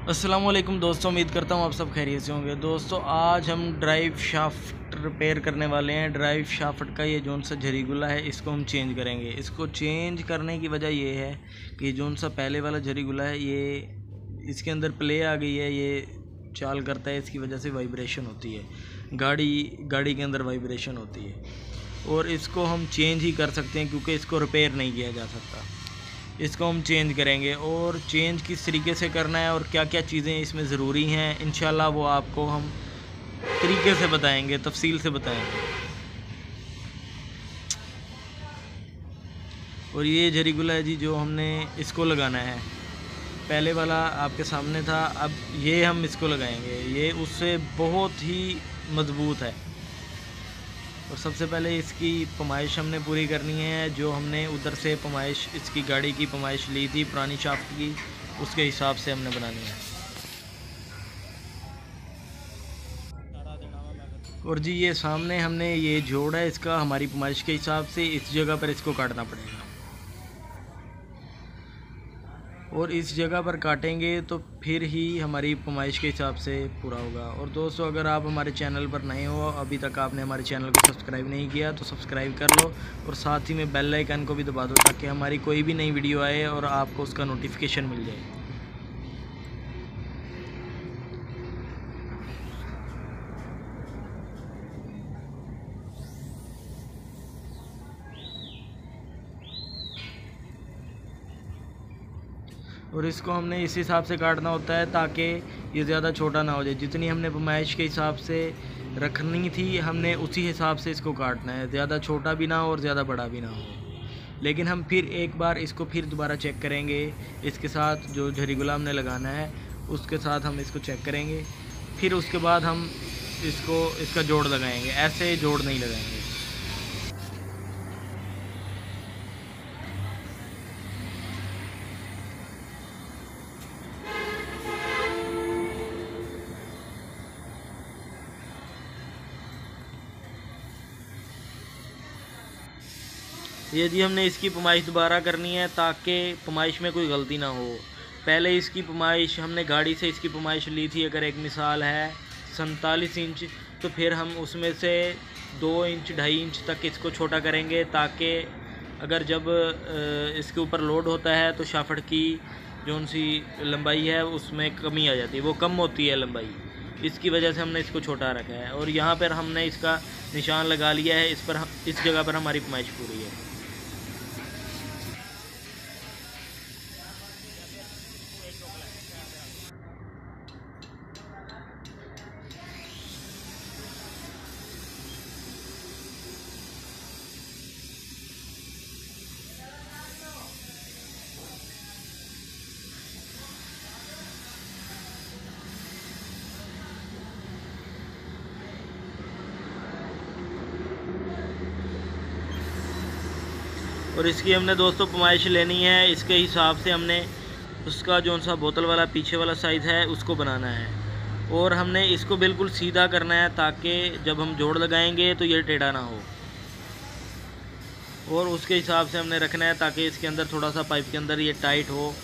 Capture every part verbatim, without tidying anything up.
अस्सलाम वालेकुम दोस्तों, उम्मीद करता हूँ आप सब खैरियत से होंगे। दोस्तों आज हम ड्राइव शाफ्ट रिपेयर करने वाले हैं। ड्राइव शाफ्ट का ये जोन सा झरीगुला है, इसको हम चेंज करेंगे। इसको चेंज करने की वजह ये है कि जोन सा पहले वाला झरीगुला है, ये इसके अंदर प्ले आ गई है, ये चाल करता है, इसकी वजह से वाइब्रेशन होती है, गाड़ी गाड़ी के अंदर वाइब्रेशन होती है। और इसको हम चेंज ही कर सकते हैं क्योंकि इसको रिपेयर नहीं किया जा सकता। इसको हम चेंज करेंगे और चेंज किस तरीके से करना है और क्या क्या चीज़ें इसमें ज़रूरी हैं, इंशाल्लाह वो आपको हम तरीके से बताएंगे, तफसील से बताएंगे। और ये झरीगुला है जी, जो हमने इसको लगाना है। पहले वाला आपके सामने था, अब ये हम इसको लगाएंगे। ये उससे बहुत ही मज़बूत है। और सबसे पहले इसकी पमाइश हमने पूरी करनी है। जो हमने उधर से पमाइश, इसकी गाड़ी की पमाइश ली थी पुरानी शाफ्ट की, उसके हिसाब से हमने बनानी है। और जी ये सामने हमने ये जोड़ा है इसका, हमारी पमाइश के हिसाब से इस जगह पर इसको काटना पड़ेगा। और इस जगह पर काटेंगे तो फिर ही हमारी पमाइश के हिसाब से पूरा होगा। और दोस्तों अगर आप हमारे चैनल पर नए हो, अभी तक आपने हमारे चैनल को सब्सक्राइब नहीं किया तो सब्सक्राइब कर लो और साथ ही में बेल आइकन को भी दबा दो ताकि हमारी कोई भी नई वीडियो आए और आपको उसका नोटिफिकेशन मिल जाए। और इसको हमने इस हिसाब से काटना होता है ताकि ये ज़्यादा छोटा ना हो जाए। जितनी हमने पमाइश के हिसाब से रखनी थी, हमने उसी हिसाब से इसको काटना है, ज़्यादा छोटा भी ना हो और ज़्यादा बड़ा भी ना हो। लेकिन हम फिर एक बार इसको फिर दोबारा चेक करेंगे, इसके साथ जो झरीगुला हमने लगाना है उसके साथ हम इसको चेक करेंगे। फिर उसके बाद हम इसको इसका जोड़ लगाएंगे, ऐसे जोड़ नहीं लगाएंगे। ये जी हमने इसकी पमाइश दोबारा करनी है ताकि पमाइश में कोई गलती ना हो। पहले इसकी पमाइश हमने गाड़ी से इसकी पमाइश ली थी, अगर एक मिसाल है सैंतालीस इंच, तो फिर हम उसमें से दो इंच ढाई इंच तक इसको छोटा करेंगे ताकि अगर जब इसके ऊपर लोड होता है तो शाफ्ट की जो सी लंबाई है उसमें कमी आ जाती है, वो कम होती है लंबाई, इसकी वजह से हमने इसको छोटा रखा है। और यहाँ पर हमने इसका निशान लगा लिया है, इस पर हम इस जगह पर हमारी पमाइश पूरी है। और इसकी हमने दोस्तों पमाइश लेनी है, इसके हिसाब से हमने उसका जो सा बोतल वाला पीछे वाला साइज़ है उसको बनाना है। और हमने इसको बिल्कुल सीधा करना है ताकि जब हम जोड़ लगाएंगे तो ये टेढ़ा ना हो। और उसके हिसाब से हमने रखना है ताकि इसके अंदर थोड़ा सा पाइप के अंदर ये टाइट हो।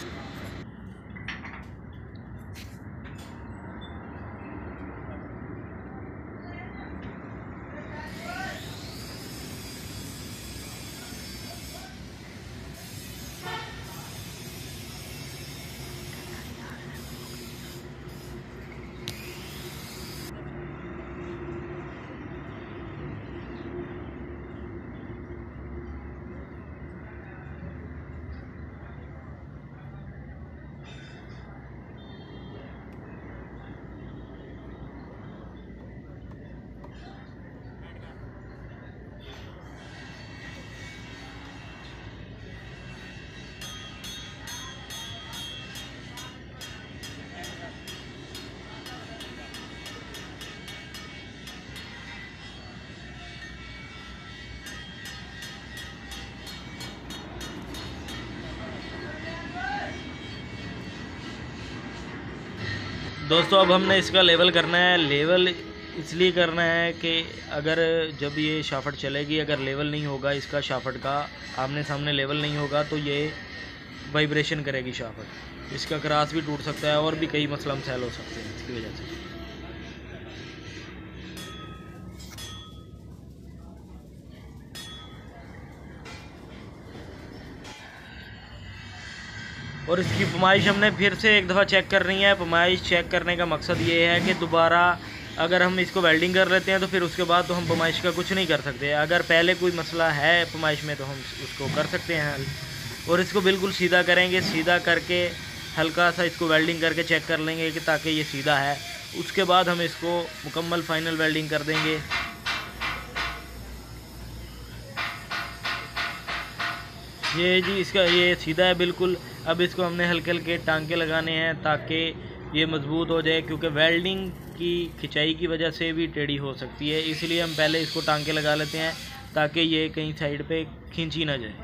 दोस्तों अब हमने इसका लेवल करना है। लेवल इसलिए करना है कि अगर जब ये शाफ्ट चलेगी, अगर लेवल नहीं होगा इसका शाफ्ट का, आमने सामने लेवल नहीं होगा तो ये वाइब्रेशन करेगी शाफ्ट। इसका क्रास भी टूट सकता है और भी कई मसला मसाइल हो सकते हैं इसकी वजह से। और इसकी पमाइश हमने फिर से एक दफ़ा चेक करनी है। पमाइश चेक करने का मकसद ये है कि दोबारा अगर हम इसको वेल्डिंग कर लेते हैं तो फिर उसके बाद तो हम पमाइश का कुछ नहीं कर सकते। अगर पहले कोई मसला है पमाइश में तो हम उसको कर सकते हैं हल। और इसको बिल्कुल सीधा करेंगे, सीधा करके हल्का सा इसको वेल्डिंग करके चेक कर लेंगे कि ताकि ये सीधा है। उसके बाद हम इसको मुकम्मल फाइनल वेल्डिंग कर देंगे। ये जी इसका ये सीधा है बिल्कुल। अब इसको हमने हल्के हल्के टांके लगाने हैं ताकि ये मजबूत हो जाए, क्योंकि वेल्डिंग की खिंचाई की वजह से भी टेढ़ी हो सकती है। इसलिए हम पहले इसको टांके लगा लेते हैं ताकि ये कहीं साइड पे खींची ना जाए।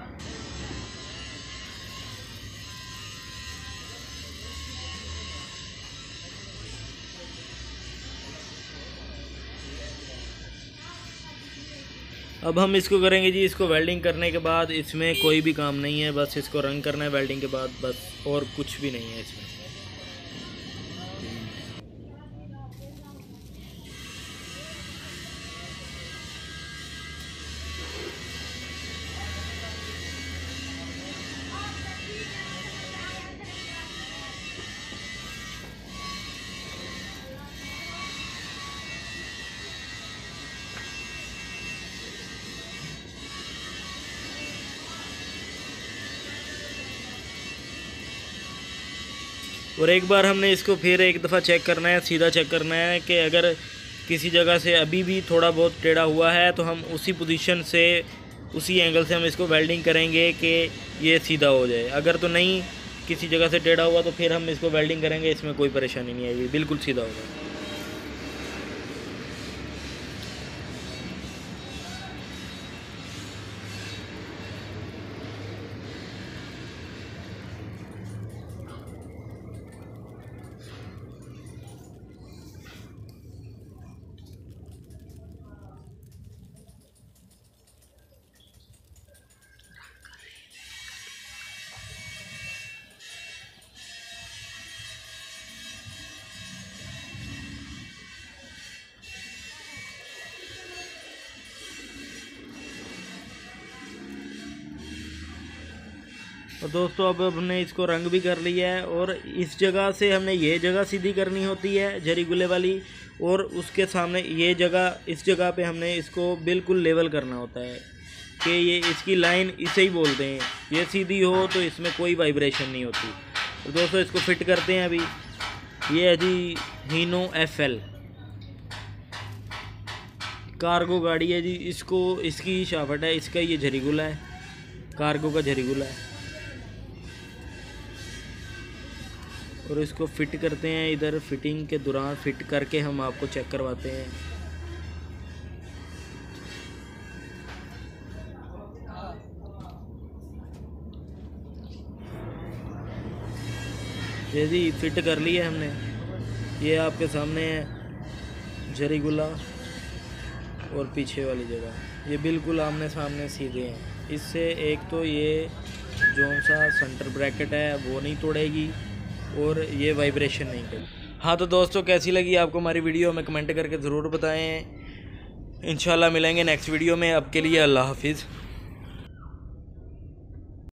अब हम इसको करेंगे जी। इसको वेल्डिंग करने के बाद इसमें कोई भी काम नहीं है, बस इसको रंग करना है वेल्डिंग के बाद, बस और कुछ भी नहीं है इसमें। और एक बार हमने इसको फिर एक दफ़ा चेक करना है, सीधा चेक करना है कि अगर किसी जगह से अभी भी थोड़ा बहुत टेढ़ा हुआ है तो हम उसी पोजीशन से उसी एंगल से हम इसको वेल्डिंग करेंगे कि ये सीधा हो जाए। अगर तो नहीं किसी जगह से टेढ़ा हुआ तो फिर हम इसको वेल्डिंग करेंगे, इसमें कोई परेशानी नहीं आएगी, बिल्कुल सीधा होगा। और दोस्तों अब हमने इसको रंग भी कर लिया है और इस जगह से हमने ये जगह सीधी करनी होती है जरी गुले वाली, और उसके सामने ये जगह, इस जगह पे हमने इसको बिल्कुल लेवल करना होता है कि ये इसकी लाइन इसे ही बोलते हैं। ये सीधी हो तो इसमें कोई वाइब्रेशन नहीं होती। तो दोस्तों इसको फिट करते हैं अभी। ये है जी हीनो एफ एल कार्गो गाड़ी है जी। इसको इसकी शाफट है, इसका ये झरीगुला है, कार्गो का झरीगुला है। और इसको फिट करते हैं। इधर फिटिंग के दौरान फिट करके हम आपको चेक करवाते हैं। ये जी फिट कर लिया हमने। ये आपके सामने है झरीगुला और पीछे वाली जगह, ये बिल्कुल आमने सामने सीधे हैं। इससे एक तो ये जो सा सेंटर ब्रैकेट है वो नहीं तोड़ेगी और ये वाइब्रेशन नहीं करेगी। हाँ तो दोस्तों कैसी लगी आपको हमारी वीडियो, हमें कमेंट करके ज़रूर बताएं। इंशाल्लाह मिलेंगे नेक्स्ट वीडियो में। अब के लिए अल्लाह हाफिज़।